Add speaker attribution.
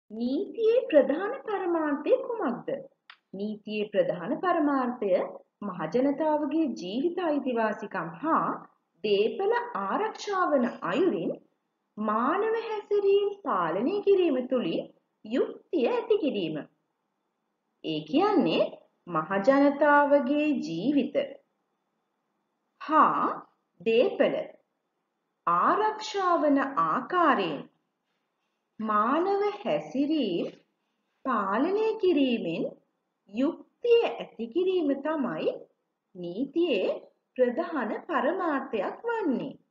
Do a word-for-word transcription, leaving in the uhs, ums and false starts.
Speaker 1: නීතියේ ප්‍රධාන පරමාර්ථය කුමක්ද? නීතියේ ප්‍රධාන පරමාර්ථය මහජනතාවගේ ජීවිත අයිතිවාසිකම් හා දේපල ආරක්ෂා වන අයුරින් මානව හැසිරීම් පාලනය කිරීම තුළින් යුක්තිය ඇති කිරීම. ඒ කියන්නේ මහජනතාවගේ ජීවිත හා දේපල ආරක්ෂා වන ආකාරයෙන් මානව හැසිරීම් පාලනය කිරීමෙන් යුක්තිය ඇති කිරීම තමයි නීතියේ ප්‍රධාන පරමාර්ථයක් වන්නේ.